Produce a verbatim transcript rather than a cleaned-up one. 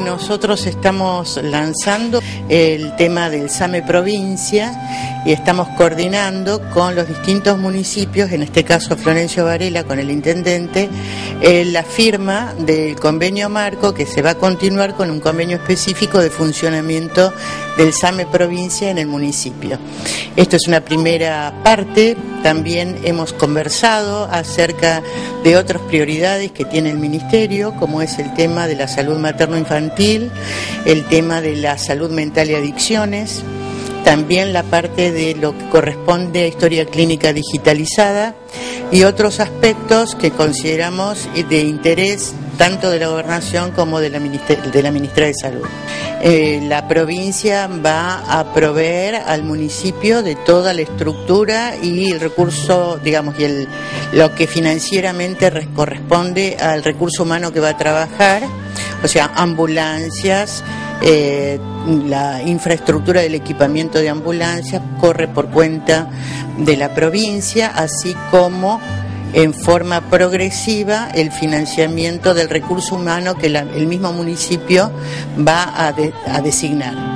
Nosotros estamos lanzando el tema del SAME Provincia y estamos coordinando con los distintos municipios, en este caso Florencio Varela con el intendente, eh, la firma del convenio marco que se va a continuar con un convenio específico de funcionamiento del SAME Provincia en el municipio. Esto es una primera parte. También hemos conversado acerca de otras prioridades que tiene el Ministerio, como es el tema de la salud materno-infantil, el tema de la salud mental y adicciones, también la parte de lo que corresponde a historia clínica digitalizada y otros aspectos que consideramos de interés tanto de la Gobernación como de la Ministra de, la ministra de Salud. Eh, la provincia va a proveer al municipio de toda la estructura y el recurso, digamos, y el, lo que financieramente corresponde al recurso humano que va a trabajar, o sea, ambulancias, eh, la infraestructura del equipamiento de ambulancias corre por cuenta de la provincia, así como en forma progresiva el financiamiento del recurso humano que la, el mismo municipio va a, de, a designar.